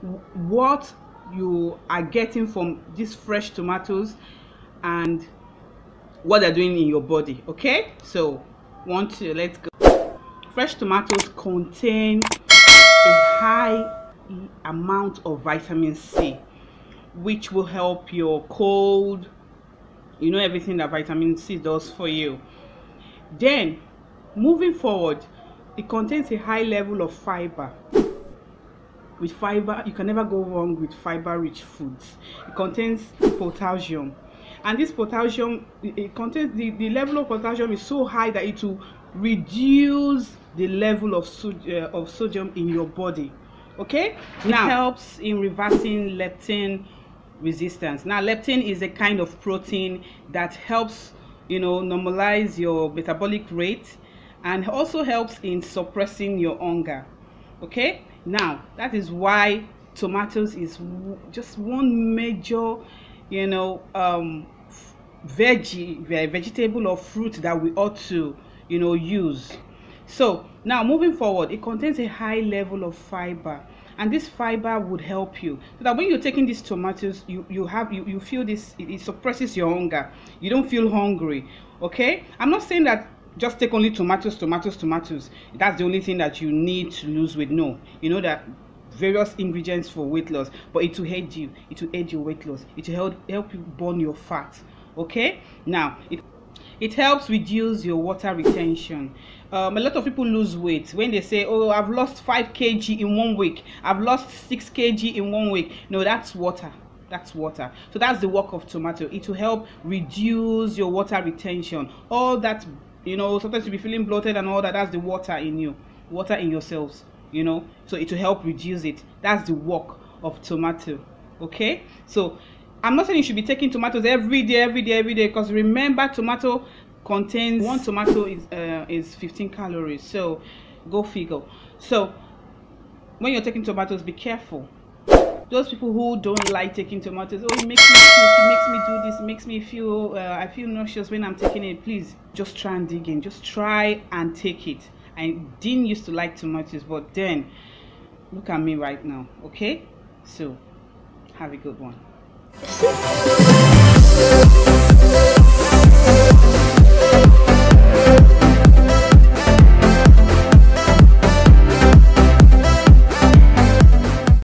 what you are getting from these fresh tomatoes and what they're doing in your body. Okay, so let's go. Fresh tomatoes contain a high amount of vitamin C, which will help your cold, you know, everything that vitamin C does for you. Then moving forward, it contains a high level of fiber. With fiber, you can never go wrong with fiber rich foods. It contains potassium, and this potassium, it contains the level of potassium is so high that it will reduce the level of sodium in your body. Okay, now it helps in reversing leptin resistance. Now leptin is a kind of protein that helps, you know, normalize your metabolic rate and also helps in suppressing your hunger. Okay, now that is why tomatoes is just one major, you know, vegetable or fruit that we ought to, you know, use. So now moving forward, it contains a high level of fiber, and this fiber would help you so that when you're taking these tomatoes, you feel this, it suppresses your hunger. You don't feel hungry. Okay, I'm not saying that just take only tomatoes. That's the only thing that you need to lose weight. No, you know that various ingredients for weight loss, but it will aid you. It will aid your weight loss. It will help you burn your fat. Okay, now it helps reduce your water retention. A lot of people lose weight when they say, oh, I've lost 5 kg in 1 week, I've lost 6 kg in 1 week. No, that's water. So that's the work of tomato. It will help reduce your water retention. All that, you know, sometimes you'll be feeling bloated and all that. That's the water in you, water in your cells, you know, so it will help reduce it. That's the work of tomato. Okay, so I'm not saying you should be taking tomatoes every day, because remember, tomato contains, one tomato is 15 calories, so go figure. So when you're taking tomatoes, be careful. Those people who don't like taking tomatoes, oh, it makes me puke, it makes me do this, it makes me feel I feel nauseous when I'm taking it. Please just try and dig in, just try and take it. I didn't used to like tomatoes, but then look at me right now. Okay, so have a good one.